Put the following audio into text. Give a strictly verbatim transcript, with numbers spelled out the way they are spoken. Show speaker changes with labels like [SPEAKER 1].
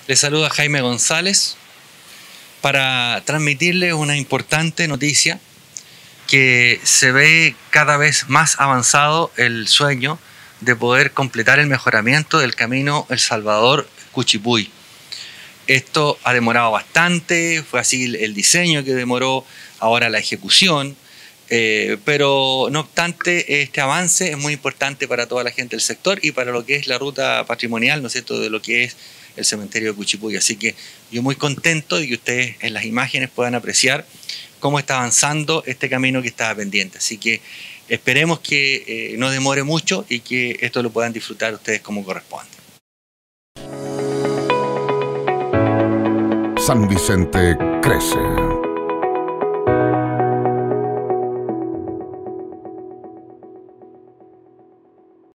[SPEAKER 1] Les saluda Jaime González para transmitirles una importante noticia, que se ve cada vez más avanzado el sueño de poder completar el mejoramiento del camino El Salvador-Cuchipuy. Esto ha demorado bastante, fue así el diseño que demoró, ahora la ejecución, eh, pero no obstante este avance es muy importante para toda la gente del sector y para lo que es la ruta patrimonial, ¿no es cierto?, de lo que es el cementerio de Cuchipuy. Así que yo muy contento de que ustedes en las imágenes puedan apreciar cómo está avanzando este camino que estaba pendiente. Así que esperemos que eh, no demore mucho y que esto lo puedan disfrutar ustedes como corresponde.
[SPEAKER 2] San Vicente crece.